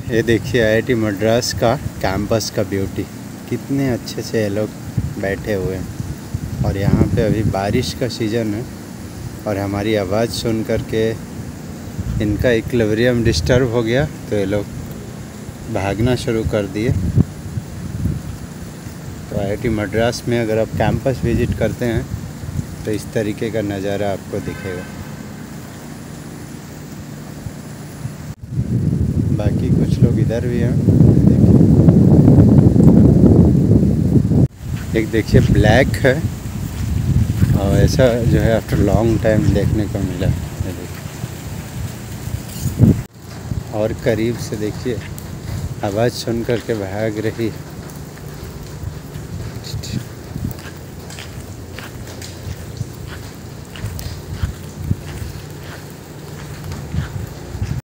ये देखिए आईआईटी मद्रास का कैंपस का ब्यूटी, कितने अच्छे से ये लोग बैठे हुए हैं। और यहाँ पे अभी बारिश का सीज़न है और हमारी आवाज़ सुन कर के इनका इक्विलिब्रियम डिस्टर्ब हो गया तो ये लोग भागना शुरू कर दिए। तो आईआईटी मद्रास में अगर आप कैंपस विज़िट करते हैं तो इस तरीके का नज़ारा आपको दिखेगा। बाकी कुछ लोग इधर भी हैं, एक देखिए ब्लैक है और ऐसा जो है आफ्टर लॉन्ग टाइम देखने को मिला। और करीब से देखिए आवाज़ सुन कर के भाग रही